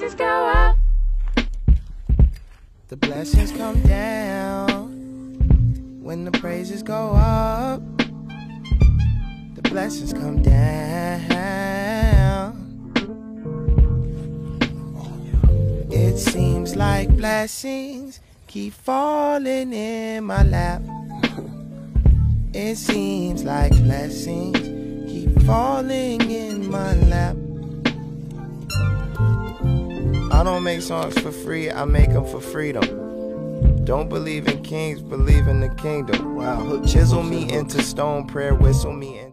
praises go up. The blessings come down when the praises go up. The blessings come down. It seems like blessings keep falling in my lap. It seems like blessings keep falling in my lap. I don't make songs for free, I make them for freedom. Don't believe in kings, believe in the kingdom. Wow. Chisel me into stone, prayer whistle me in.